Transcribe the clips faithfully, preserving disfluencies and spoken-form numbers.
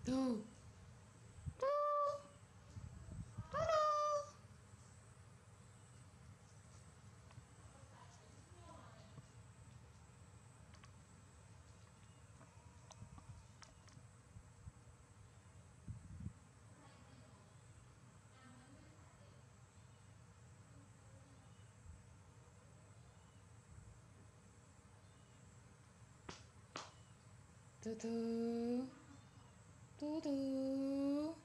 Tu. Tu. Tu. Tu tu. Tu tu.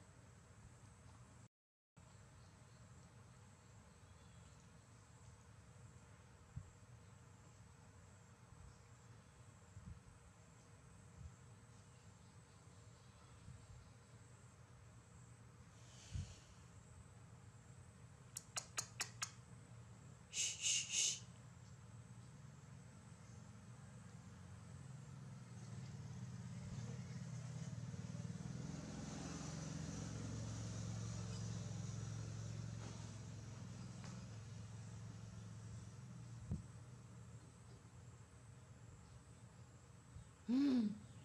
Hmm.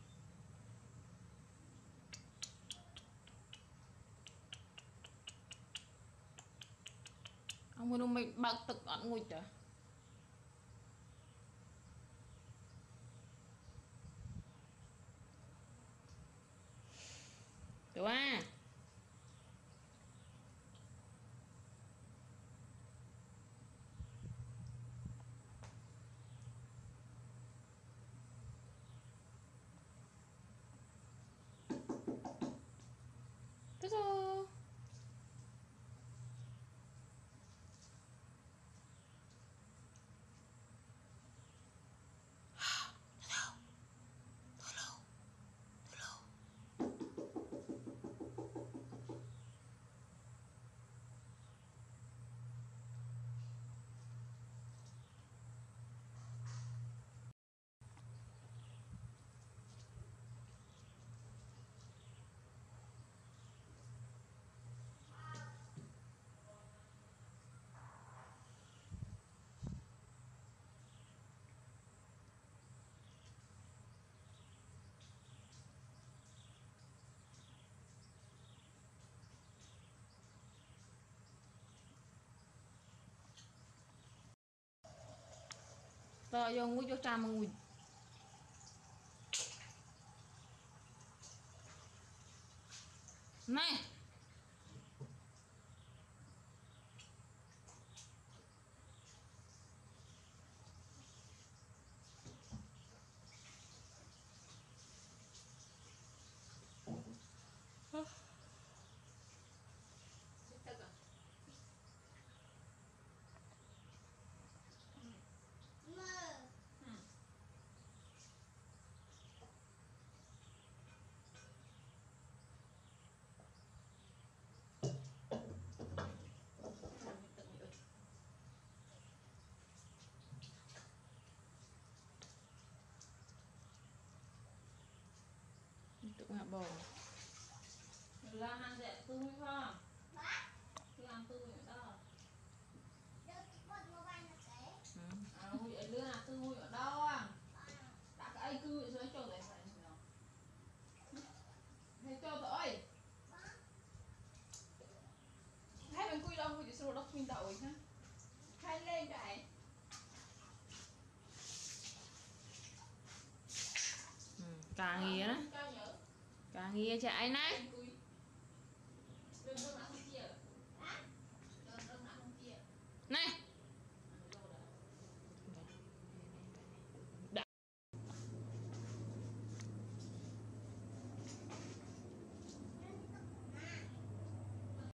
Ông muốn mình bạc tực ăn ngồi chả. Được à. Thế thôi. Rồi vô ngồi vô trà mà ngồi. Này. Tự hạ bò là hàng rẻ tươi không? Thì hàng tươi ở đâu? À, vậy lứa hàng tươi ở đâu à? Đã cái ai cư vậy cho đấy phải không? Thế cho thôi. Hai bên cùi đâu thì số đó mình tạo ấy ha. Hai lên cái. càng nghìa đó. Càng nghìa chạy này.